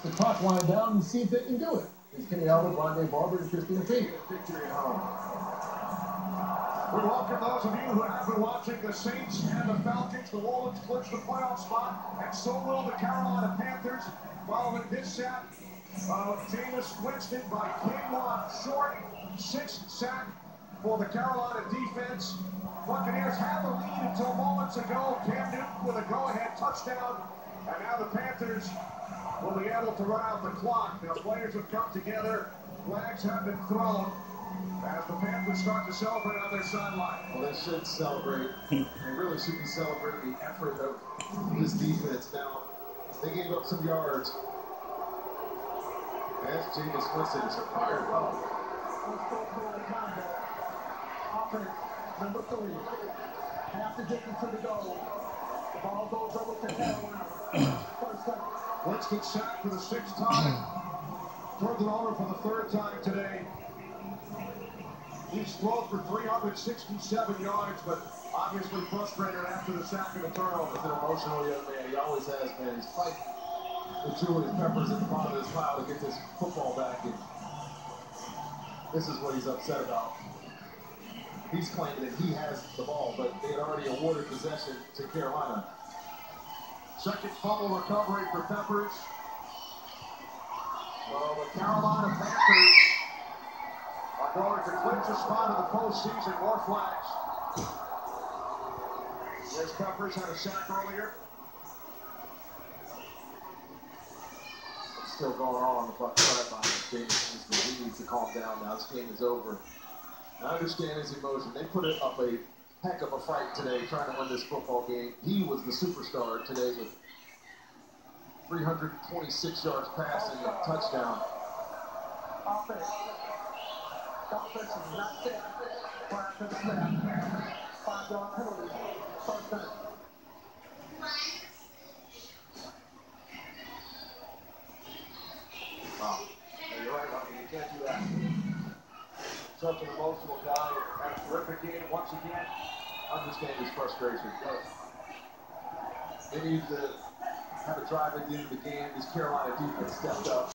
The clock wind down and see if they can do it. It's Kenny Albert, Rondé Barber, and Christina Fink. Victory at home. We welcome those of you who have been watching the Saints and the Falcons. The Wolves clinch the playoff spot, and so will the Carolina Panthers following this sack of Jameis Winston by Kingsley Short. 6th sack for the Carolina defense. Buccaneers had the lead until moments ago. Cam Newton with a go-ahead touchdown, and now the Panthers will be able to run out the clock. Now players have come together. Flags have been thrown as the Panthers start to celebrate on their sideline. Well, they should celebrate. They really should be celebrating the effort of this defense. Now, they gave up some yards. As Jameis Winston is fired up. Offense, number 3. Have to get into the goal. The ball goes over to Carolina. First down. Winston sacked for the 6th time. Turned it over for the 3rd time today. He's thrown for 367 yards, but obviously frustrated after the sack and the turnover. He's an emotional young man. He always has been. He's fighting with Julius Peppers at the bottom of his pile to get this football back. And this is what he's upset about. He's claiming that he has the ball, but they had already awarded possession to Carolina. Second fumble recovery for Peppers. Well, the Carolina Panthers are going to clinch a spot in the postseason. More flags. Yes, Peppers had a sack earlier. It's still going on the Bucs sideline. He needs to calm down now. This game is over. I understand his emotion. They put up a heck of a fight today trying to win this football game. He was the superstar today with 326 yards passing and a touchdown. Offense. Offense is not set. Flag to the snap. 5-yard penalty. First down. Wow. Yeah, you're right, Rodney. You can't do that. Such an emotional guy. Had a terrific game once again. Understand his frustration. They need to have a drive at the end of the game. This Carolina defense stepped up.